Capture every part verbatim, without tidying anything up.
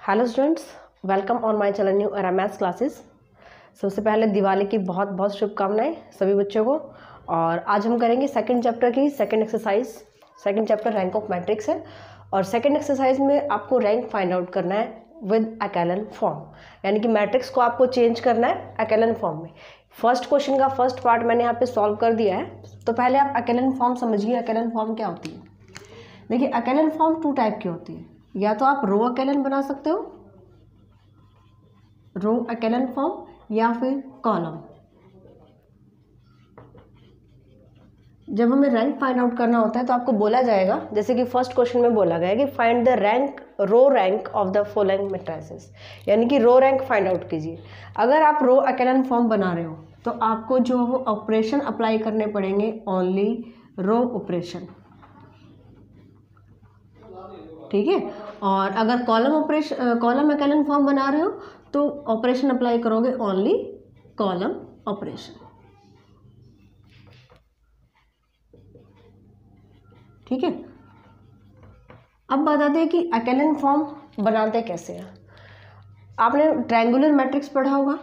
Hello students, welcome on my channel new era maths classes. सबसे पहले दिवाली की बहुत बहुत शुभकामनाएं सभी बच्चों को। और आज हम करेंगे सेकंड चैप्टर की second exercise. Second chapter rank of matrix है और सेकंड एक्सरसाइज में आपको रैंक फाइंड आउट करना है विद एकेलन फॉर्म, यानी कि मैट्रिक्स को आपको चेंज करना है एकेलन फॉर्म में। फर्स्ट क्वेश्चन का फर्स्ट पार्ट मैंने यहाँ पे सॉल्व कर दिया है, तो पहले आप एकेलन फॉर्म समझिए। एकेलन फॉर्म क्या होती है? देखिए, एकेलन फॉर्म टू टाइप की होती है। या तो आप रो एकेलन बना सकते हो, रो एकेलन फॉर्म, या फिर कॉलम। जब हमें रैंक फाइंड आउट करना होता है तो आपको बोला जाएगा, जैसे कि फर्स्ट क्वेश्चन में बोला गया है कि find the rank row rank of the following matrices, यानी कि रो रैंक फाइंड आउट कीजिए। अगर आप रो एकेलन फॉर्म बना रहे हो तो आपको जो वो ऑपरेशन अप्लाई करने पड़ेंगे, ओनली रो ऑपरेशन, ठीक है। और अगर column operation column echelon form बना रहे हो तो ऑपरेशन अप्लाई करोगे ओनली कॉलम ऑपरेशन, ठीक है। अब बताते हैं कि एकेलन फॉर्म बनाते कैसे हैं। आपने ट्रायंगुलर मैट्रिक्स पढ़ा होगा,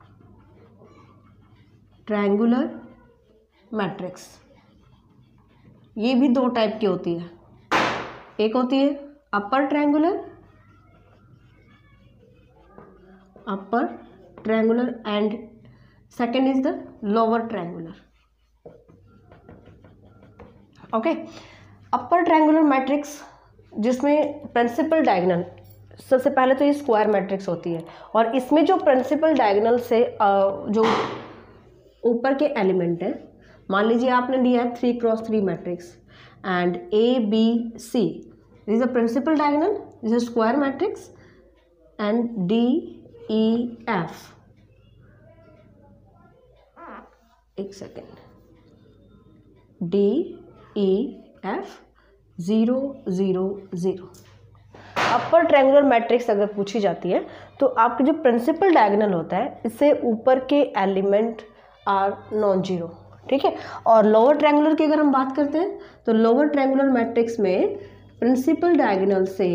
ट्रायंगुलर मैट्रिक्स ये भी दो टाइप की होती है। एक होती है upper triangular, upper triangular and second is the lower triangular. Okay, upper triangular matrix जिसमें प्रिंसिपल डायगोनल, सबसे पहले तो ये स्क्वायर मैट्रिक्स होती है और इसमें जो प्रिंसिपल डायगोनल से जो ऊपर के एलिमेंट है, मान लीजिए आपने लिया है three cross three matrix and A B C, this is a principal diagonal, this is square matrix and D E F, एक second, D E F zero zero zero. Upper triangular matrix अगर पूछी जाती है तो आपके जो principal diagonal होता है, इससे ऊपर के एलिमेंट आर नॉन जीरो, ठीक है। और लोअर ट्रायंगुलर की अगर हम बात करते हैं तो लोअर ट्रायंगुलर मैट्रिक्स में प्रिंसिपल डायगोनल से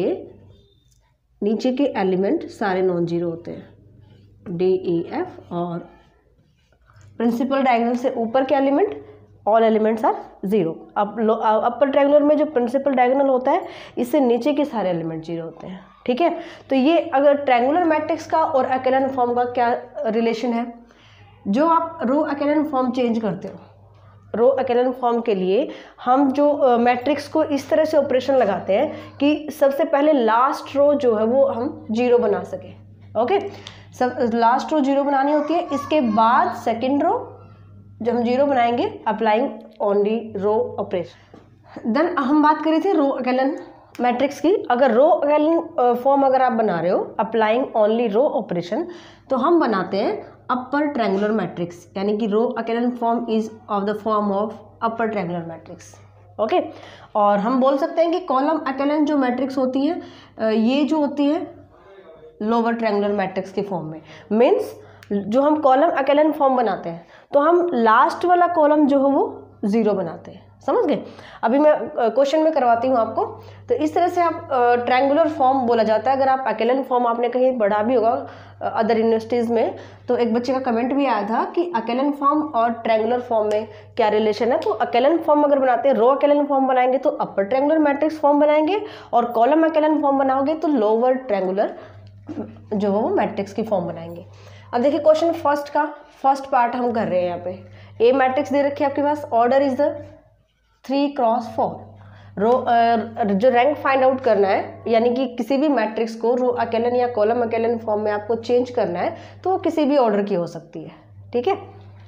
नीचे के एलिमेंट सारे नॉन जीरो होते हैं, डी ई एफ, और प्रिंसिपल डायगोनल से ऊपर के element all elements are zero. अब अपर ट्रायंगुलर में जो प्रिंसिपल डायगोनल होता है, इससे नीचे के सारे एलिमेंट जीरो होते हैं, ठीक है। तो ये अगर ट्रायंगुलर मैट्रिक्स का और एकेलन फॉर्म का क्या रिलेशन है, जो आप रो एकेलन फॉर्म चेंज करते हो, रो एकेलन फॉर्म के लिए हम जो मैट्रिक्स को इस तरह से ऑपरेशन लगाते हैं कि सबसे पहले लास्ट रो जो है वो हम जीरो बना सके। ओके, सब लास्ट रो जीरो बनानी होती है, इसके बाद सेकेंड रो जब हम जीरो बनाएंगे applying only row operation. Then हम बात करी थी रो एकेलन मैट्रिक्स की। अगर रो एकेलन फॉर्म अगर आप बना रहे हो अप्लाइंग ओनली रो ऑपरेशन, तो हम बनाते हैं अपर ट्रायंगुलर मैट्रिक्स, यानी कि row echelon form is of the form of upper triangular matrix. Okay, और हम बोल सकते हैं कि कॉलम एकेलन जो मैट्रिक्स होती है ये जो होती है लोअर ट्रायंगुलर मैट्रिक्स के फॉर्म में। मीन्स जो हम कॉलम एकेलन फॉर्म बनाते हैं तो हम लास्ट वाला कॉलम जो है वो जीरो बनाते हैं, समझ गए। अभी मैं क्वेश्चन में करवाती हूँ आपको। तो इस तरह से आप ट्रायंगुलर फॉर्म बोला जाता है। अगर आप एकेलन फॉर्म आपने कहीं पढ़ा भी होगा अदर यूनिवर्सिटीज़ में, तो एक बच्चे का कमेंट भी आया था कि एकेलन फॉर्म और ट्रायंगुलर फॉर्म में क्या रिलेशन है। तो एकेलन फॉर्म अगर बनाते हैं, रो एकेलन फॉर्म बनाएंगे तो अपर ट्रायंगुलर मैट्रिक्स फॉर्म बनाएंगे, और कॉलम एकेलन फॉर्म बनाओगे तो लोअर ट्रायंगुलर जो है वो मैट्रिक्स की फॉर्म बनाएंगे। अब देखिए क्वेश्चन फर्स्ट का फर्स्ट पार्ट हम कर रहे हैं। यहाँ पे ए मैट्रिक्स दे रखी है आपके पास, order is the three cross four. Row जो रैंक फाइंड आउट करना है, यानी कि किसी भी मैट्रिक्स को रो एकेलन या कॉलम एकेलन फॉर्म में आपको चेंज करना है, तो वो किसी भी ऑर्डर की हो सकती है, ठीक है।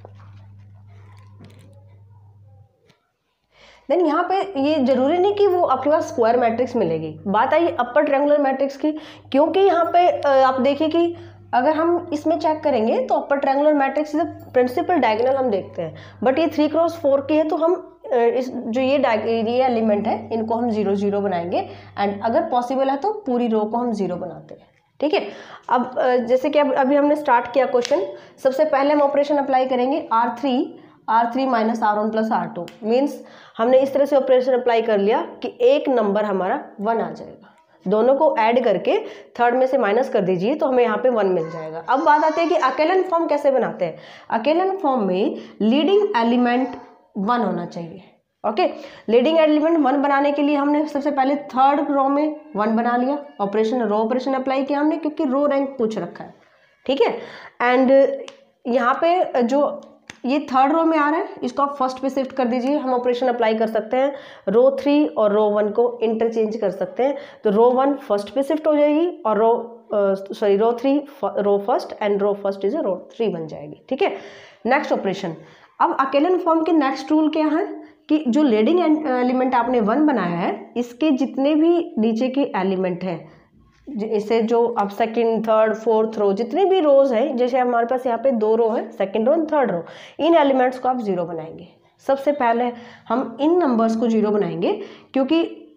देन यहाँ पे ये जरूरी नहीं कि वो आपके पास स्क्वायर मैट्रिक्स मिलेगी। बात आई अपर ट्रायंगुलर मैट्रिक्स की, क्योंकि यहाँ पे आप देखिए कि अगर हम इसमें चेक करेंगे तो upper triangular matrix principal diagonal हम देखते हैं, बट ये थ्री क्रॉस फोर की है, तो हम इस जो ये ये एलिमेंट है इनको हम जीरो जीरो बनाएंगे, एंड अगर पॉसिबल है तो पूरी रो को हम जीरो बनाते हैं, ठीक है। अब जैसे कि अब अभी हमने स्टार्ट किया क्वेश्चन, सबसे पहले हम ऑपरेशन अप्लाई करेंगे R three R three minus R one plus R two. Means हमने इस तरह से ऑपरेशन अप्लाई कर लिया कि एक नंबर हमारा वन आ जाएगा। दोनों को ऐड करके थर्ड में से माइनस कर दीजिए तो हमें यहाँ पे वन मिल जाएगा। अब बात आती है कि अकेलन फॉर्म कैसे बनाते हैं। अकेलन फॉर्म में लीडिंग एलिमेंट वन होना चाहिए। ओके, लीडिंग एलिमेंट वन बनाने के लिए हमने सबसे पहले थर्ड रो में वन बना लिया, ऑपरेशन रो ऑपरेशन अप्लाई किया हमने क्योंकि रो रैंक पूछ रखा है, ठीक है। एंड यहाँ पे जो ये थर्ड रो में आ रहा है इसको आप फर्स्ट पे शिफ्ट कर दीजिए, हम ऑपरेशन अप्लाई कर सकते हैं, रो थ्री और रो वन को इंटरचेंज कर सकते हैं। तो रो वन फर्स्ट पे शिफ्ट हो जाएगी और row sorry row three row first and row first is row three बन जाएगी, ठीक है। नेक्स्ट ऑपरेशन, अब अकेलन फॉर्म के नेक्स्ट रूल क्या है कि जो लीडिंग एलिमेंट आपने वन बनाया है इसके जितने भी नीचे के एलिमेंट हैं, इसे जो अब सेकंड थर्ड फोर्थ रो जितने भी रोज हैं, जैसे हमारे पास यहाँ पे दो रो है, second row and third row, इन एलिमेंट्स को आप जीरो बनाएंगे। सबसे पहले हम इन नंबर्स को जीरो बनाएंगे क्योंकि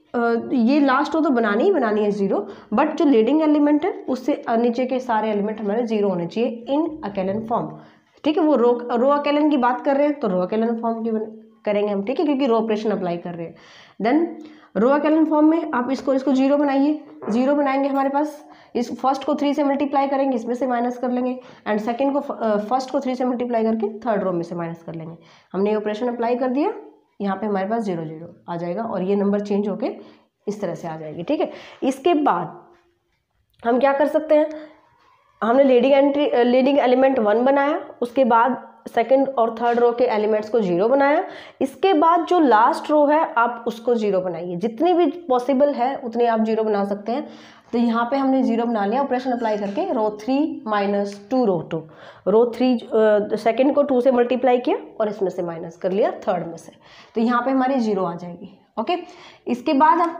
ये लास्ट रो तो बनानी ही बनानी है जीरो, बट जो लीडिंग एलिमेंट है उससे नीचे के सारे एलिमेंट हमारे जीरो होने चाहिए इन अकेलन फॉर्म, ठीक है। वो रो रो अकेलन की बात कर रहे हैं तो रो अकेलन फॉर्म की करेंगे हम, ठीक है, क्योंकि रो ऑपरेशन अप्लाई कर रहे हैं। देन रो अकेलन फॉर्म में आप इसको इसको जीरो बनाइए, जीरो बनाएंगे हमारे पास इस फर्स्ट को थ्री से मल्टीप्लाई करेंगे, इसमें से माइनस कर लेंगे, एंड सेकंड को फर्स्ट को थ्री से मल्टीप्लाई करके थर्ड रो में से माइनस कर लेंगे। हमने ये ऑपरेशन अप्लाई कर दिया, यहाँ पे हमारे पास जीरो जीरो आ जाएगा और ये नंबर चेंज होके इस तरह से आ जाएगी, ठीक है। इसके बाद हम क्या कर सकते हैं, हमने leading entry leading element one बनाया, उसके बाद सेकंड और थर्ड रो के एलिमेंट्स को जीरो बनाया, इसके बाद जो लास्ट रो है आप उसको जीरो बनाइए, जितनी भी पॉसिबल है उतनी आप जीरो बना सकते हैं। तो यहाँ पे हमने जीरो बना लिया ऑपरेशन अप्लाई करके, row three minus two row two, row three second को टू से मल्टीप्लाई किया और इसमें से माइनस कर लिया थर्ड में से, तो यहाँ पे हमारी जीरो आ जाएगी। ओके, इसके बाद आप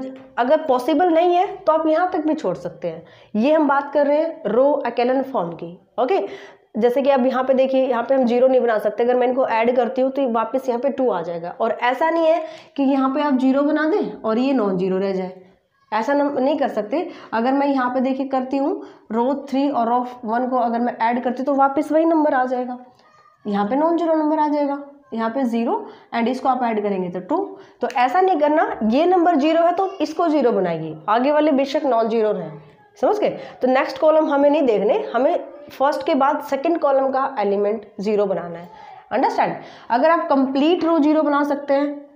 अगर पॉसिबल नहीं है तो आप यहाँ तक भी छोड़ सकते हैं। ये हम बात कर रहे हैं रो अकेलन फॉर्म की। ओके, जैसे कि अब यहाँ पे देखिए, यहाँ पे हम जीरो नहीं बना सकते, अगर मैं इनको ऐड करती हूँ तो वापस यहाँ पे टू आ जाएगा, और ऐसा नहीं है कि यहाँ पे आप जीरो बना दें और ये नॉन जीरो रह जाए, ऐसा नहीं कर सकते। अगर मैं यहाँ पे देखिए करती हूँ रो थ्री और रो वन को अगर मैं ऐड करती हूँ तो वापस वही नंबर आ जाएगा, यहाँ पे नॉन जीरो नंबर आ जाएगा, यहाँ पे जीरो एंड इसको आप ऐड करेंगे तो टू। तो ऐसा नहीं करना, ये नंबर जीरो है तो इसको जीरो बनाइए, आगे वाले बेशक नॉन जीरो रहे, समझ गए। तो नेक्स्ट कॉलम हमें नहीं देखने, हमें फर्स्ट के बाद सेकंड कॉलम का एलिमेंट जीरो बनाना है, अंडरस्टैंड। अगर आप कंप्लीट रो जीरो बना सकते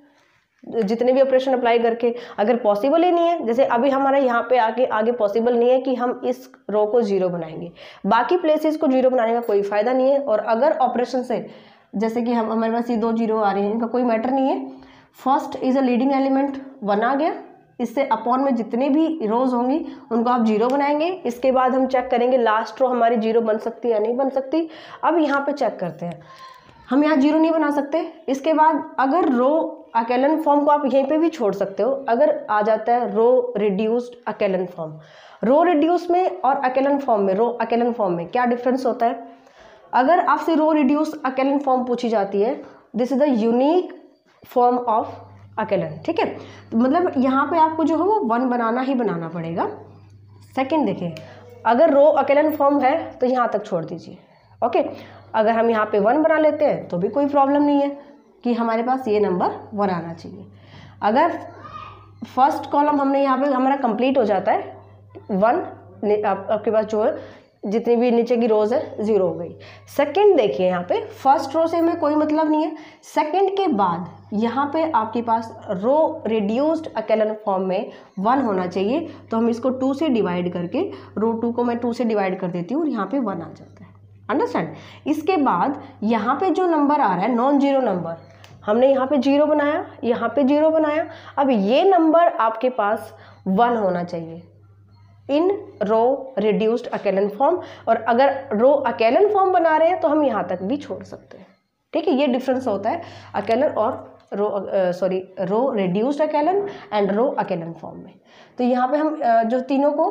हैं जितने भी ऑपरेशन अप्लाई करके, अगर पॉसिबल ही नहीं है, जैसे अभी हमारे यहाँ पे आगे आगे पॉसिबल नहीं है कि हम इस रो को जीरो बनाएंगे, बाकी प्लेसेस को जीरो बनाने का कोई फायदा नहीं है। और अगर ऑपरेशन से जैसे कि हम हमारे पास ये दो जीरो आ रहे हैं, इनका कोई मैटर नहीं है, first is a leading element one आ गया, इससे अपॉन में जितने भी रोज होंगी उनको आप जीरो बनाएंगे। इसके बाद हम चेक करेंगे लास्ट रो हमारी जीरो बन सकती है या नहीं बन सकती। अब यहाँ पे चेक करते हैं, हम यहाँ जीरो नहीं बना सकते। इसके बाद अगर रो अकेलन फॉर्म को आप यहीं पे भी छोड़ सकते हो, अगर आ जाता है row reduced echelon form. Row reduce में और अकेलन फॉर्म में, रो अकेलन फॉर्म में क्या डिफरेंस होता है। अगर आपसे रो रिड्यूस अकेलन फॉर्म पूछी जाती है, this is the unique form of echelon, ठीक है। तो मतलब यहाँ पे आपको जो है वो वन बनाना ही बनाना पड़ेगा। सेकंड देखिए, अगर रो अकेलन फॉर्म है तो यहाँ तक छोड़ दीजिए। ओके, अगर हम यहाँ पे वन बना लेते हैं तो भी कोई प्रॉब्लम नहीं है कि हमारे पास ये नंबर वन आना चाहिए। अगर फर्स्ट कॉलम हमने यहाँ पे हमारा कंप्लीट हो जाता है, वन आप, आपके पास जो है जितनी भी नीचे की रोज है जीरो हो गई। सेकंड देखिए, यहाँ पे फर्स्ट रो से हमें कोई मतलब नहीं है, सेकंड के बाद यहाँ पे आपके पास रो रिड्यूस्ड अकेलन फॉर्म में वन होना चाहिए, तो हम इसको टू से डिवाइड करके, रो टू को मैं टू से डिवाइड कर देती हूँ और यहाँ पे वन आ जाता है, अंडरस्टैंड। इसके बाद यहाँ पे जो नंबर आ रहा है नॉन जीरो नंबर, हमने यहाँ पे जीरो बनाया, यहाँ पे जीरो बनाया, अब ये नंबर आपके पास वन होना चाहिए इन रो रिड्यूस्ड अकेलन फॉर्म। और अगर रो अकेलन फॉर्म बना रहे हैं तो हम यहाँ तक भी छोड़ सकते हैं, ठीक है। ये डिफरेंस होता है अकेलन और row sorry row reduced echelon and row echelon form में। तो यहाँ पे हम uh, जो तीनों को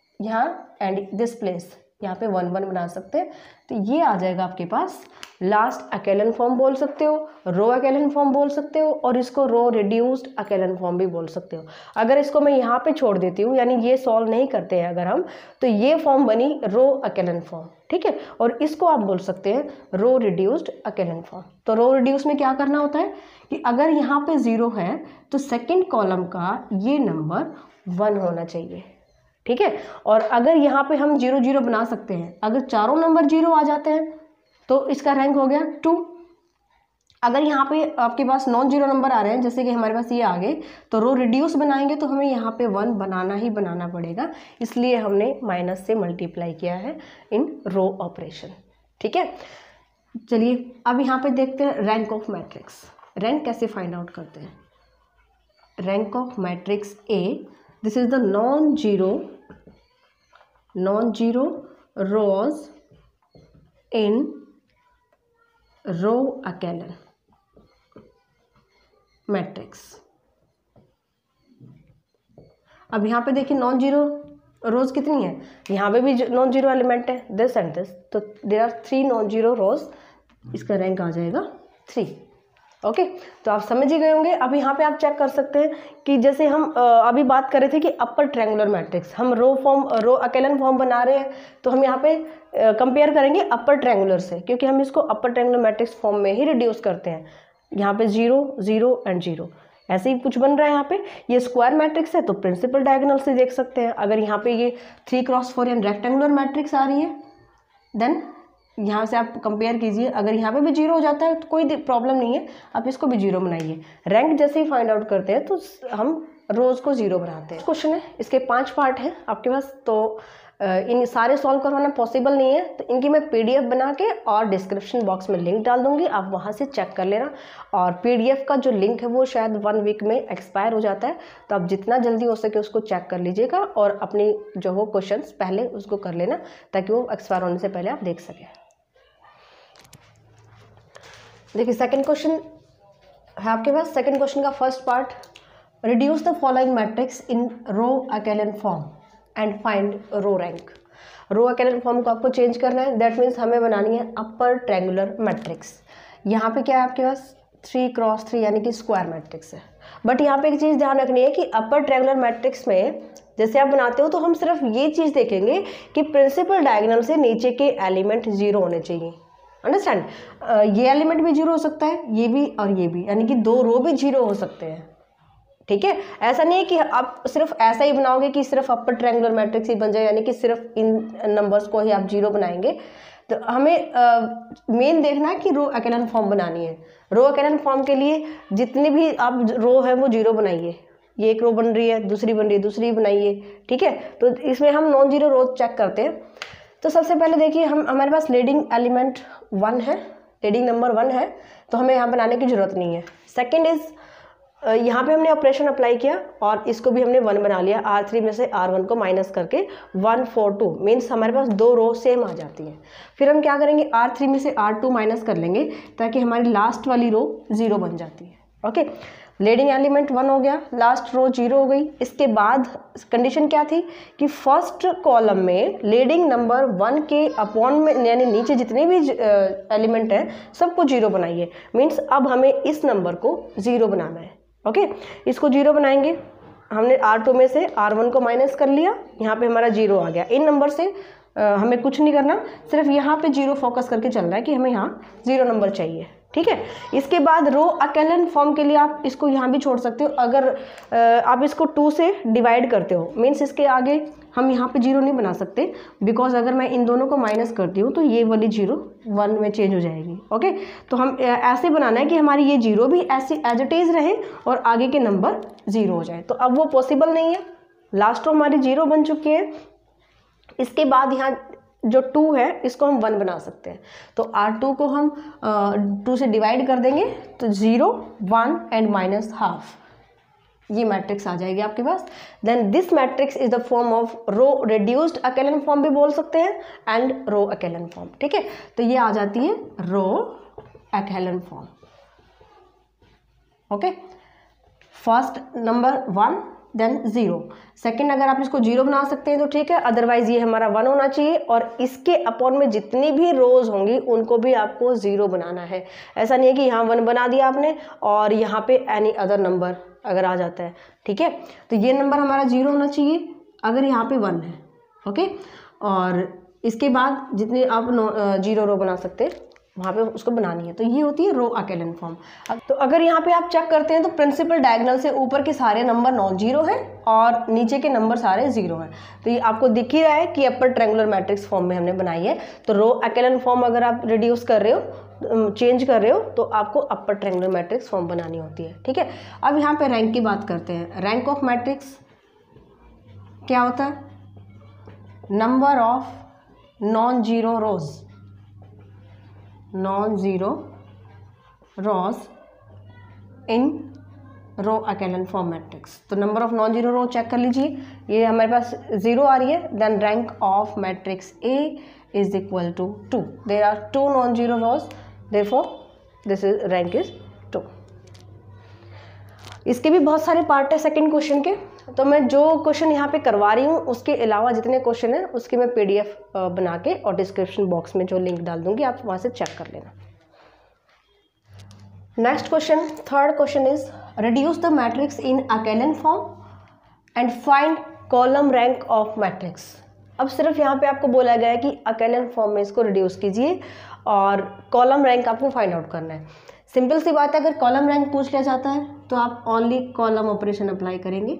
यहाँ एंड दिस प्लेस यहाँ पे वन वन बना सकते हैं, तो ये आ जाएगा आपके पास लास्ट अकेलन फॉर्म बोल सकते हो, रो अकेलन फॉर्म बोल सकते हो, और इसको रो रिड्यूस्ड अकेलन फॉर्म भी बोल सकते हो। अगर इसको मैं यहाँ पे छोड़ देती हूँ, यानी ये सॉल्व नहीं करते हैं अगर हम, तो ये फॉर्म बनी रो अकेलन फॉर्म, ठीक है। और इसको आप बोल सकते हैं रो रिड्यूस्ड अकेलन फॉर्म। तो रो रिड्यूस में क्या करना होता है कि अगर यहाँ पे जीरो है तो सेकेंड कॉलम का ये नंबर वन होना चाहिए, ठीक है। और अगर यहाँ पे हम जीरो जीरो बना सकते हैं, अगर चारों नंबर जीरो आ जाते हैं तो इसका रैंक हो गया टू। अगर यहाँ पे आपके पास नॉन जीरो नंबर आ रहे हैं, जैसे कि हमारे पास ये आ गए, तो रो रिड्यूस बनाएंगे तो हमें यहाँ पे वन बनाना ही बनाना पड़ेगा, इसलिए हमने माइनस से मल्टीप्लाई किया है इन रो ऑपरेशन, ठीक है। चलिए अब यहाँ पे देखते हैं रैंक ऑफ मैट्रिक्स। रैंक कैसे फाइंड आउट करते हैं? Rank of matrix A, this is the non zero non zero rows in row echelon matrix. अब यहाँ पे देखिए नॉन जीरो रोज कितनी है, यहाँ पे भी नॉन जीरो एलिमेंट है, दिस एंड दिस, तो there are three non zero rows, इसका रैंक आ जाएगा थ्री। ओके, तो आप समझ ही गए होंगे। अब यहाँ पे आप चेक कर सकते हैं कि जैसे हम अभी बात कर रहे थे कि अपर ट्रायंगुलर मैट्रिक्स, हम रो फॉर्म रो अकेलन फॉर्म बना रहे हैं, तो हम यहाँ पे कंपेयर करेंगे अपर ट्रायंगुलर से, क्योंकि हम इसको अपर ट्रायंगुलर मैट्रिक्स फॉर्म में ही रिड्यूस करते हैं। यहाँ पे जीरो जीरो एंड जीरो ऐसे ही कुछ बन रहा है। यहाँ पे ये स्क्वायर मैट्रिक्स है तो प्रिंसिपल डायगोनल से देख सकते हैं। अगर यहाँ पे ये three cross four and rectangular matrix आ रही है, देन यहाँ से आप कंपेयर कीजिए। अगर यहाँ पे भी जीरो हो जाता है तो कोई प्रॉब्लम नहीं है, आप इसको भी जीरो बनाइए। रैंक जैसे ही फाइंड आउट करते हैं तो हम रोज को जीरो बनाते हैं। क्वेश्चन है, इसके पांच पार्ट हैं आपके पास, तो इन सारे सॉल्व करवाना पॉसिबल नहीं है, तो इनकी मैं पीडीएफ बना के और डिस्क्रिप्शन बॉक्स में लिंक डाल दूंगी, आप वहाँ से चेक कर लेना। और पीडीएफ का जो लिंक है वो शायद वन वीक में एक्सपायर हो जाता है, तो आप जितना जल्दी हो सके उसको चेक कर लीजिएगा और अपनी जो हो क्वेश्चंस पहले उसको कर लेना, ताकि वो एक्सपायर होने से पहले आप देख सकें। देखिए सेकंड क्वेश्चन है आपके पास। सेकंड क्वेश्चन का first part, reduce the following matrix in row echelon form and find row rank. Row echelon form को आपको चेंज करना है, दैट मीन्स हमें बनानी है अपर ट्रायंगुलर मैट्रिक्स। यहाँ पे क्या है आपके पास, थ्री क्रॉस थ्री यानी कि स्क्वायर मैट्रिक्स है। बट यहाँ पे एक चीज़ ध्यान रखनी है कि अपर ट्रायंगुलर मैट्रिक्स में जैसे आप बनाते हो तो हम सिर्फ ये चीज़ देखेंगे कि प्रिंसिपल डायगोनल से नीचे के एलिमेंट जीरो होने चाहिए। अंडरस्टैंड? ये एलिमेंट भी जीरो हो सकता है, ये भी और ये भी, यानी कि दो रो भी जीरो हो सकते हैं, ठीक है। ऐसा नहीं है कि आप सिर्फ ऐसा ही बनाओगे कि सिर्फ अपर ट्रायंगुलर मैट्रिक्स ही बन जाए, यानी कि सिर्फ इन नंबर्स को ही आप जीरो बनाएंगे। तो हमें मेन देखना है कि रो अकेलन फॉर्म बनानी है। रो अकेलन फॉर्म के लिए जितने भी आप रो है वो जीरो बनाइए। ये एक रो बन रही है, दूसरी बन रही है, दूसरी बनाइए, ठीक है। तो इसमें हम नॉन जीरो रो चेक करते हैं। तो सबसे पहले देखिए, हम हमारे पास लीडिंग एलिमेंट वन है, लीडिंग नंबर वन है, तो हमें यहाँ बनाने की जरूरत नहीं है। सेकेंड इज, यहाँ पे हमने ऑपरेशन अप्लाई किया और इसको भी हमने वन बना लिया। आर थ्री में से आर वन को माइनस करके वन फोर टू मीन्स हमारे पास दो रो सेम आ जाती हैं। फिर हम क्या करेंगे, आर थ्री में से आर टू माइनस कर लेंगे ताकि हमारी लास्ट वाली रो जीरो बन जाती है। ओके, लीडिंग एलिमेंट वन हो गया, लास्ट रो जीरो हो गई। इसके बाद कंडीशन क्या थी कि फर्स्ट कॉलम में लीडिंग नंबर वन के अपॉन में यानी नीचे जितने भी एलिमेंट हैं सबको जीरो बनाइए। मीन्स अब हमें इस नंबर को जीरो बनाना है। Okay okay? इसको जीरो बनाएंगे। हमने आर टू में से आर वन को माइनस कर लिया, यहाँ पे हमारा जीरो आ गया। इन नंबर से आ, हमें कुछ नहीं करना, सिर्फ यहाँ पे जीरो फोकस करके चल रहा है कि हमें यहाँ जीरो नंबर चाहिए, ठीक है। इसके बाद रो अकेलन फॉर्म के लिए आप इसको यहाँ भी छोड़ सकते हो। अगर आ, आप इसको टू से डिवाइड करते हो, मीन्स इसके आगे हम यहाँ पे जीरो नहीं बना सकते, बिकॉज अगर मैं इन दोनों को माइनस करती हूँ तो ये वाली जीरो वन में चेंज हो जाएगी। ओके, तो हम ऐसे बनाना है कि हमारी ये जीरो भी ऐसे एज इट इज रहे और आगे के नंबर जीरो हो जाए। तो अब वो पॉसिबल नहीं है, लास्ट रो हमारी जीरो बन चुकी है। इसके बाद यहाँ जो टू है इसको हम वन बना सकते हैं, तो आर टू को हम टू से डिवाइड कर देंगे तो zero one and minus half, ये मैट्रिक्स आ जाएगी आपके पास। Then this matrix is the form of row reduced echelon form भी बोल सकते हैं एंड रो अकेलन फॉर्म, ठीक है। तो ये आ जाती है row echelon form. Okay, first number one then zero, second अगर आप इसको जीरो बना सकते हैं तो ठीक है, अदरवाइज ये हमारा वन होना चाहिए और इसके अपॉन में जितनी भी रोज होंगी उनको भी आपको जीरो बनाना है। ऐसा नहीं है कि यहाँ वन बना दिया आपने और यहाँ पे एनी अदर नंबर अगर आ जाता है, ठीक है। तो ये नंबर हमारा जीरो होना चाहिए अगर यहाँ पे वन है। ओके, और इसके बाद जितने आप जीरो रो बना सकते हैं वहाँ पे उसको बनानी है। तो ये होती है रो अकेलन फॉर्म। तो अगर यहाँ पे आप चेक करते हैं तो प्रिंसिपल डायगोनल से ऊपर के सारे नंबर नॉन जीरो हैं और नीचे के नंबर सारे जीरो हैं। तो ये आपको दिख ही रहा है कि अपर ट्रायंगुलर मैट्रिक्स फॉर्म में हमने बनाई है। तो रो अकेलन फॉर्म अगर आप रिड्यूस कर रहे हो, चेंज कर रहे हो, तो आपको अपर ट्रायंगुलर मैट्रिक्स फॉर्म बनानी होती है। ठीक है, अब यहाँ पे रैंक की बात करते हैं। रैंक ऑफ मैट्रिक्स क्या होता है? Number of non zero rows, non zero rows in row echelon form matrix. तो number of non zero row check कर लीजिए, ये हमारे पास जीरो आ रही है। Then rank of matrix A is equal to two. There are two non zero rows, therefore this is rank is two. इसके भी बहुत सारे पार्ट है सेकंड क्वेश्चन के, तो मैं जो क्वेश्चन यहाँ पे करवा रही हूँ उसके अलावा जितने क्वेश्चन हैं उसकी मैं पीडीएफ बना के और डिस्क्रिप्शन बॉक्स में जो लिंक डाल दूंगी, आप वहाँ से चेक कर लेना। Next question, third question is reduce the matrix in echelon form and find column rank of matrix. अब सिर्फ यहाँ पे आपको बोला गया है कि अकेलन फॉर्म में इसको रिड्यूस कीजिए और कॉलम रैंक आपको फाइंड आउट करना है। सिंपल सी बात है, अगर कॉलम रैंक पूछ लिया जाता है तो आप ओनली कॉलम ऑपरेशन अप्लाई करेंगे,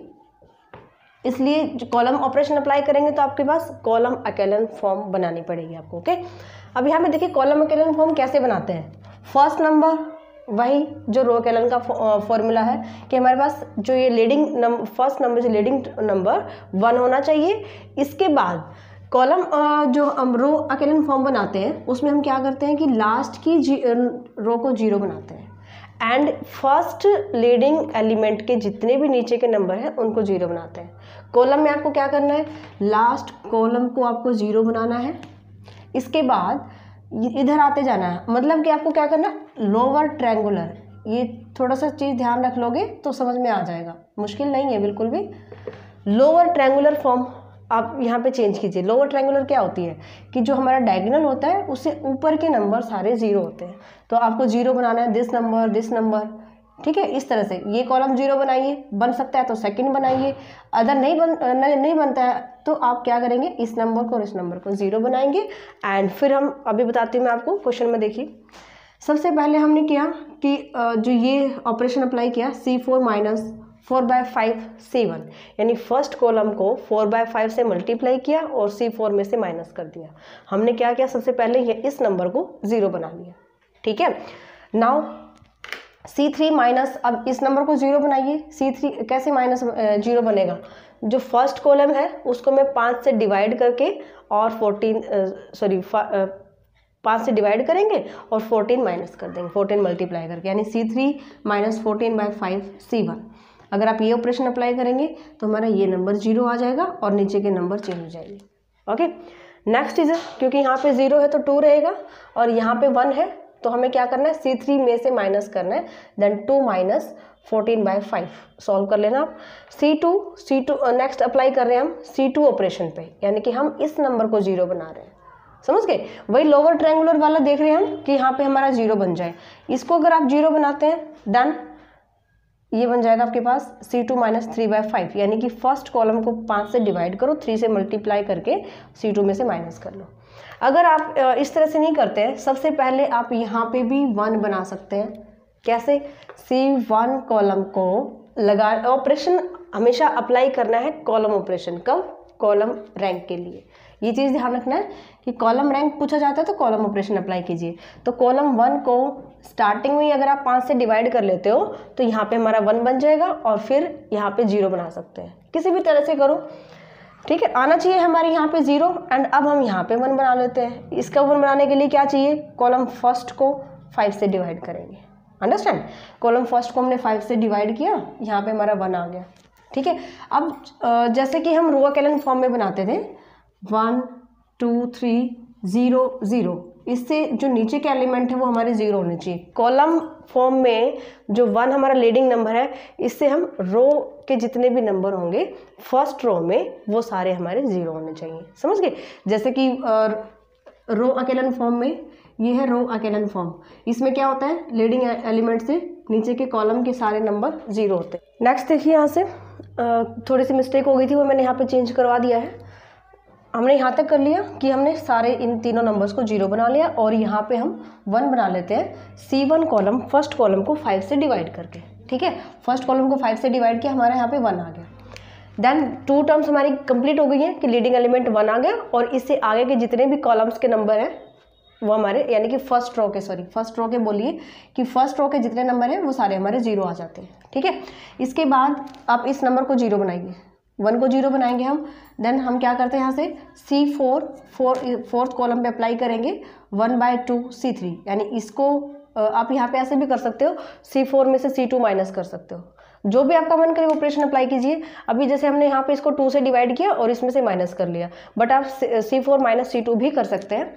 इसलिए जो कॉलम ऑपरेशन अप्लाई करेंगे तो आपके पास कॉलम अकेलन फॉर्म बनानी पड़ेगी आपको। ओके, अब यहाँ पे देखिए कॉलम अकेलन फॉर्म कैसे बनाते हैं। फर्स्ट नंबर वही जो रो अकेलन का फॉर्मूला है कि हमारे पास जो ये लीडिंग नंबर, फर्स्ट नंबर जो लीडिंग नंबर वन होना चाहिए। इसके बाद कॉलम जो हम रो अकेलन फॉर्म बनाते हैं उसमें हम क्या करते हैं कि लास्ट की रो को जीरो बनाते हैं एंड फर्स्ट लीडिंग एलिमेंट के जितने भी नीचे के नंबर हैं उनको जीरो बनाते हैं। कॉलम में आपको क्या करना है, लास्ट कॉलम को आपको जीरो बनाना है। इसके बाद इधर आते जाना है, मतलब कि आपको क्या करना है, लोअर ट्रायंगुलर, ये थोड़ा सा चीज़ ध्यान रख लोगे तो समझ में आ जाएगा, मुश्किल नहीं है बिल्कुल भी। लोअर ट्रायंगुलर फॉर्म आप यहाँ पे चेंज कीजिए। लोअर ट्रायंगुलर क्या होती है कि जो हमारा डायगोनल होता है उससे ऊपर के नंबर सारे जीरो होते हैं, तो आपको जीरो बनाना है, दिस नंबर दिस नंबर। ठीक है, इस तरह से ये कॉलम जीरो बनाइए, बन सकता है तो सेकंड बनाइए, अगर नहीं बन नहीं, नहीं बनता है तो आप क्या करेंगे, इस नंबर को और इस नंबर को जीरो बनाएंगे। एंड फिर हम अभी बताती हूँ मैं आपको क्वेश्चन में। देखिए सबसे पहले हमने किया कि जो ये ऑपरेशन अप्लाई किया, C four minus four by five C one, यानी फर्स्ट कॉलम को फोर बाय फाइव से मल्टीप्लाई किया और सी फोर में से माइनस कर दिया। हमने क्या किया, सबसे पहले ये इस नंबर को जीरो बना लिया। ठीक है, नाउ सी थ्री माइनस, अब इस नंबर को जीरो बनाइए। सी थ्री कैसे माइनस जीरो बनेगा, जो फर्स्ट कॉलम है उसको मैं पाँच से डिवाइड करके और फोर्टीन सॉरी पाँच से डिवाइड करेंगे और फोर्टीन माइनस कर देंगे, फोर्टीन मल्टीप्लाई करके, यानी C three minus fourteen by five C one. अगर आप ये ऑपरेशन अप्लाई करेंगे तो हमारा ये नंबर जीरो आ जाएगा और नीचे के नंबर चेंज हो जाएंगे। ओके, नेक्स्ट इज, क्योंकि यहाँ पे जीरो है तो टू रहेगा और यहाँ पे वन है, तो हमें क्या करना है, सी थ्री में से माइनस करना है, then two minus fourteen by five solve कर लेना आप। C two C two next apply कर रहे हैं हम सी टू ऑपरेशन पे, यानी कि हम इस नंबर को जीरो बना रहे हैं। समझ गए, वही लोअर ट्रायंगुलर वाला देख रहे हैं हम कि यहाँ पे हमारा जीरो बन जाए। इसको अगर आप जीरो बनाते हैं, डन, ये बन जाएगा आपके पास C two minus three by five, यानी कि फर्स्ट कॉलम को पाँच से डिवाइड करो, थ्री से मल्टीप्लाई करके सी टू में से माइनस कर लो। अगर आप इस तरह से नहीं करते हैं, सबसे पहले आप यहाँ पे भी वन बना सकते हैं। कैसे, सी वन कॉलम को लगा, ऑपरेशन हमेशा अप्लाई करना है कॉलम ऑपरेशन, कब, कॉलम रैंक के लिए। ये चीज़ ध्यान रखना है कि कॉलम रैंक पूछा जाता है तो कॉलम ऑपरेशन अप्लाई कीजिए। तो कॉलम वन को स्टार्टिंग में अगर आप पाँच से डिवाइड कर लेते हो तो यहाँ पे हमारा वन बन जाएगा और फिर यहाँ पे जीरो बना सकते हैं, किसी भी तरह से करो। ठीक है, आना चाहिए हमारे यहाँ पे जीरो, एंड अब हम यहाँ पे वन बना लेते हैं। इसका वन बनाने के लिए क्या चाहिए, कॉलम फर्स्ट को फाइव से डिवाइड करेंगे। अंडरस्टैंड, कॉलम फर्स्ट को हमने फाइव से डिवाइड किया, यहाँ पे हमारा वन आ गया। ठीक है, अब जैसे कि हम रो अकेलन फॉर्म में बनाते थे, one two three zero zero, इससे जो नीचे के एलिमेंट है वो हमारे ज़ीरो होने चाहिए। कॉलम फॉर्म में जो वन हमारा लीडिंग नंबर है, इससे हम रो के जितने भी नंबर होंगे फर्स्ट रो में वो सारे हमारे ज़ीरो होने चाहिए। समझ गए, जैसे कि रो अकेलन फॉर्म में ये है रो अकेलन फॉर्म, इसमें क्या होता है, लीडिंग एलिमेंट से नीचे के कॉलम के सारे नंबर ज़ीरो होते हैं। नेक्स्ट देखिए, यहाँ से थोड़ी सी मिस्टेक हो गई थी, वो मैंने यहाँ पे चेंज करवा दिया है। हमने यहाँ तक कर लिया कि हमने सारे इन तीनों नंबर्स को जीरो बना लिया और यहाँ पे हम वन बना लेते हैं। C one column first column को फाइव से डिवाइड करके, ठीक है, फर्स्ट कॉलम को फाइव से डिवाइड किया, हमारा यहाँ पे वन आ गया। देन टू टर्म्स हमारी कंप्लीट हो गई हैं कि लीडिंग एलिमेंट वन आ गया और इससे आगे के जितने भी कॉलम्स के नंबर हैं वो हमारे, यानी कि फर्स्ट रो के, सॉरी फर्स्ट रो के बोलिए कि फर्स्ट रो के जितने नंबर हैं वो सारे हमारे जीरो आ जाते हैं, ठीक है। इसके बाद आप इस नंबर को जीरो बनाइए, वन को जीरो बनाएंगे हम। देन हम क्या करते हैं, यहाँ से C four four fourth column पे अप्लाई करेंगे one by two C three, यानी इसको आप यहाँ पे ऐसे भी कर सकते हो, सी फोर में से सी टू माइनस कर सकते हो, जो भी आपका मन करे ऑपरेशन अप्लाई कीजिए। अभी जैसे हमने यहाँ पे इसको टू से डिवाइड किया और इसमें से माइनस कर लिया, बट आप C four minus C two भी कर सकते हैं।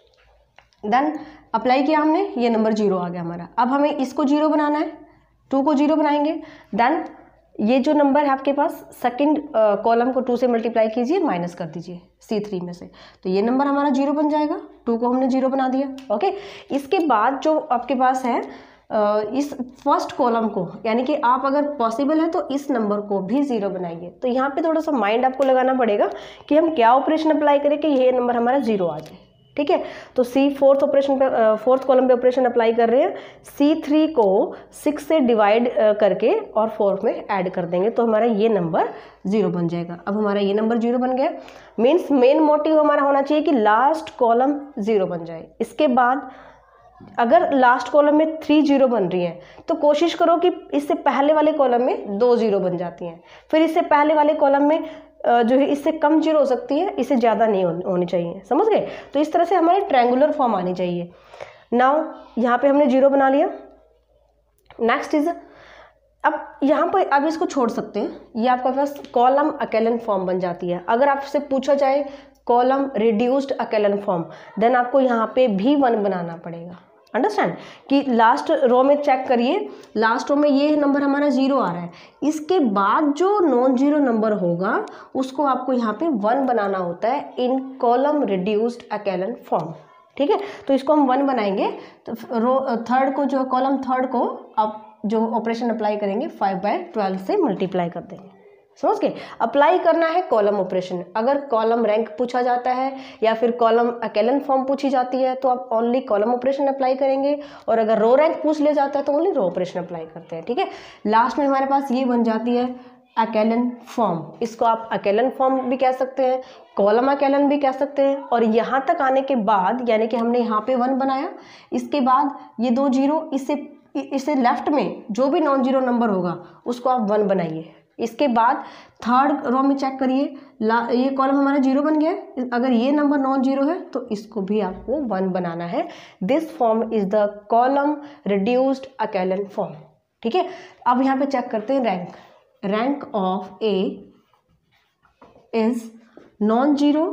देन अप्लाई किया हमने, ये नंबर जीरो आ गया हमारा। अब हमें इसको जीरो बनाना है, टू को जीरो बनाएंगे। देन ये जो नंबर है आपके पास सेकंड कॉलम को टू से मल्टीप्लाई कीजिए, माइनस कर दीजिए सी थ्री में से, तो ये नंबर हमारा जीरो बन जाएगा। टू को हमने जीरो बना दिया, ओके। इसके बाद जो आपके पास है इस फर्स्ट कॉलम को, यानी कि आप अगर पॉसिबल है तो इस नंबर को भी ज़ीरो बनाइए। तो यहाँ पे थोड़ा सा माइंड आपको लगाना पड़ेगा कि हम क्या ऑपरेशन अप्लाई करें कि ये नंबर हमारा ज़ीरो आ जाए, ठीक है। तो सी फोर्थ ऑपरेशन पे, फोर्थ कॉलम पे ऑपरेशन अप्लाई कर रहे हैं। सी थ्री को सिक्स से डिवाइड करके और फोर्थ में ऐड कर देंगे तो हमारा ये नंबर जीरो बन जाएगा। अब हमारा ये नंबर जीरो बन गया, मीन्स मेन मोटिव हमारा होना चाहिए कि लास्ट कॉलम जीरो बन जाए। इसके बाद अगर लास्ट कॉलम में थ्री जीरो बन रही हैं तो कोशिश करो कि इससे पहले वाले कॉलम में दो जीरो बन जाती हैं, फिर इससे पहले वाले कॉलम में जो है इससे कम जीरो हो सकती है, इससे ज़्यादा नहीं होनी चाहिए, समझ गए। तो इस तरह से हमारी ट्रायंगुलर फॉर्म आनी चाहिए। नाउ यहाँ पे हमने जीरो बना लिया। नेक्स्ट इज, अब यहाँ पर अब इसको छोड़ सकते हैं, ये आपके पास कॉलम अकेलन फॉर्म बन जाती है। अगर आपसे पूछा जाए column reduced echelon form, then आपको यहाँ पे भी वन बनाना पड़ेगा। अंडरस्टैंड कि लास्ट रो में चेक करिए, लास्ट रो में ये नंबर हमारा जीरो आ रहा है, इसके बाद जो नॉन जीरो नंबर होगा उसको आपको यहाँ पे वन बनाना होता है in column reduced echelon form, ठीक है। तो इसको हम वन बनाएंगे, तो रो थर्ड को जो कॉलम थर्ड को आप जो ऑपरेशन अप्लाई करेंगे फाइव बाय ट्वेल्व से मल्टीप्लाई कर देंगे, समझ गए। अप्लाई करना है कॉलम ऑपरेशन। अगर कॉलम रैंक पूछा जाता है या फिर कॉलम अकेलन फॉर्म पूछी जाती है तो आप ओनली कॉलम ऑपरेशन अप्लाई करेंगे, और अगर रो रैंक पूछ लिया जाता है तो ओनली रो ऑपरेशन अप्लाई करते हैं, ठीक है। लास्ट में हमारे पास ये बन जाती है अकेलन फॉर्म। इसको आप अकेलन फॉर्म भी कह सकते हैं, कॉलम अकेलन भी कह सकते हैं। और यहाँ तक आने के बाद, यानी कि हमने यहाँ पे वन बनाया, इसके बाद ये दो जीरो, इससे इससे लेफ्ट में जो भी नॉन जीरो नंबर होगा उसको आप वन बनाइए। इसके बाद थर्ड रो में चेक करिए, ये कॉलम हमारा जीरो बन गया है, अगर ये नंबर नॉन जीरो है तो इसको भी आपको वन बनाना है। This form is the column reduced echelon form, ठीक है। अब यहाँ पे चेक करते हैं rank. Rank of A is non zero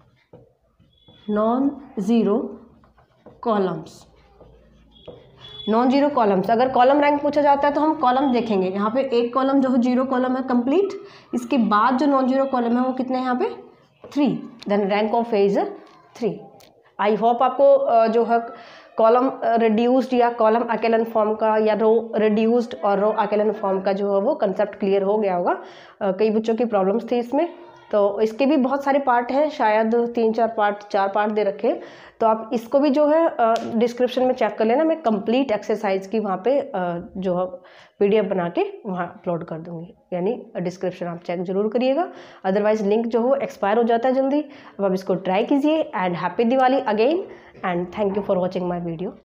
non zero columns, non zero columns. अगर कॉलम रैंक पूछा जाता है तो हम कॉलम देखेंगे, यहाँ पे एक कॉलम जो है जीरो कॉलम है कंप्लीट, इसके बाद जो नॉन जीरो कॉलम है वो कितने हैं यहाँ पे three, then rank of A is three. I hope आपको जो है कॉलम रिड्यूस्ड या कॉलम अकेलन फॉर्म का या रो रिड्यूस्ड और रो अकेलन फॉर्म का जो है वो कंसेप्ट क्लियर हो गया होगा। कई बच्चों की प्रॉब्लम्स थी इसमें, तो इसके भी बहुत सारे पार्ट हैं, शायद तीन चार पार्ट चार पार्ट दे रखे, तो आप इसको भी जो है डिस्क्रिप्शन में चेक कर लेना। मैं कंप्लीट एक्सरसाइज की वहाँ पे जो है पीडीएफ बना के वहाँ अपलोड कर दूँगी, यानी डिस्क्रिप्शन आप चेक जरूर करिएगा, अदरवाइज लिंक जो हो एक्सपायर हो जाता है जल्दी। अब आप इसको ट्राई कीजिए and happy Diwali again and thank you for watching my video.